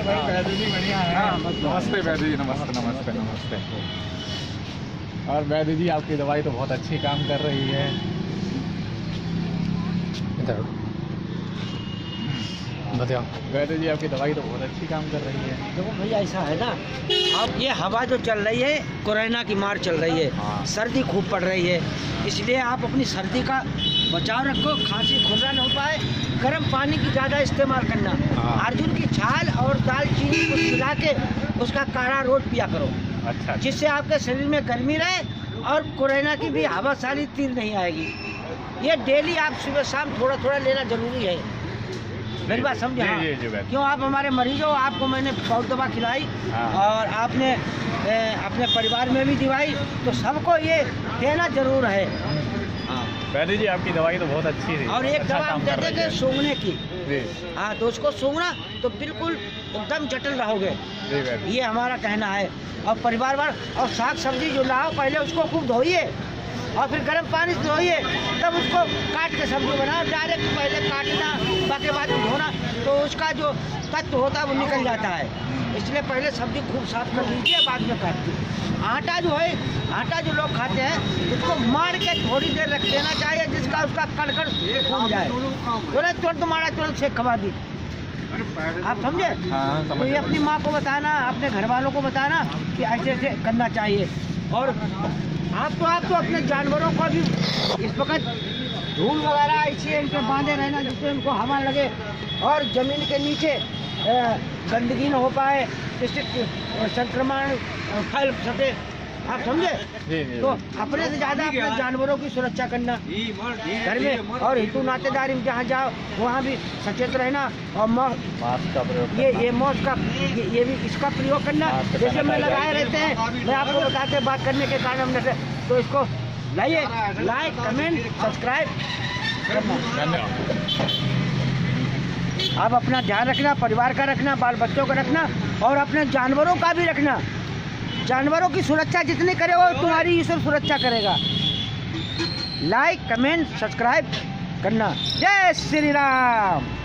भाई वैद्य जी बढ़िया है। नमस्ते वैद्य जी, नमस्ते नमस्ते नमस्ते। और वैद्य जी आपकी दवाई तो बहुत अच्छी काम कर रही है। बताओ वैद्य जी आपकी दवाई तो बहुत अच्छी काम कर रही है। देखो भैया ऐसा है ना, अब ये हवा जो चल रही है कोरोना की मार चल रही है, सर्दी खूब पड़ रही है, इसलिए आप अपनी सर्दी का बचाव रखो, खांसी खुरना न हो पाए, गर्म पानी की ज़्यादा इस्तेमाल करना, अर्जुन की छाल और दालचीनी को मिला के उसका काढ़ा रोज पिया करो। अच्छा, जिससे आपके शरीर में गर्मी रहे और कोरोना की भी हवा सारी तीर नहीं आएगी। ये डेली आप सुबह शाम थोड़ा थोड़ा लेना जरूरी है। मेरी बात समझे? हाँ। क्यों आप हमारे मरीज हो, आपको मैंने बहुत दवा खिलाई और आपने अपने परिवार में भी दिवाई, तो सबको ये देना जरूर है। वैद्य जी आपकी दवाई तो बहुत अच्छी है। और एक अच्छा दवा हम देते थे सूंघने की। जी हाँ, तो उसको सूंघना तो बिल्कुल एकदम जटिल रहोगे। ये हमारा कहना है। और परिवार वार और साग सब्जी जो लाओ पहले उसको खूब धोइए और फिर गर्म पानी से धोइए, तब उसको काट के सब्जी बनाओ। डायरेक्ट पहले काटना बाकी बाद धोना तो उसका जो तत्व होता है वो निकल जाता है। इसलिए पहले सब्जी खूब साफ कर लीजिए, बाद में काटिए। आटा जो है, आटा जो लोग खाते हैं उसको मार के थोड़ी देर रख देना चाहिए, जिसका उसका कड़कड़ फूल जाए। तुरंत मारा, तुरंत सेक खवा दी। आप समझे? तो ये अपनी माँ को बताना, अपने घर वालों को बताना कि ऐसे ऐसे करना चाहिए। और आप तो अपने जानवरों को भी इस वक्त धूल वगैरह ऐसी है इनके बांधे रहना जिससे उनको हवा लगे और जमीन के नीचे गंदगी न हो पाए, जिससे संक्रमण फैल सके। आप समझे? तो अपने से ज़्यादा अपने जानवरों की सुरक्षा करना घर में, और हिंदू नातेदारी में जहाँ जाओ वहाँ भी सचेत रहना। और मास्क का प्रयोग, ये मास्क का ये भी इसका प्रयोग करना। जैसे मैं लगाए रहते हैं, मैं आपको बताते बात करने के कारण हमने से, तो इसको लाइक कमेंट सब्सक्राइब करना। धन्यवाद। आप अपना ध्यान रखना, परिवार का रखना, बाल बच्चों का रखना और अपने जानवरों का भी रखना। जानवरों की सुरक्षा जितनी करे वो तुम्हारी ईश्वर सुरक्षा करेगा। लाइक कमेंट सब्सक्राइब करना। जय श्री राम।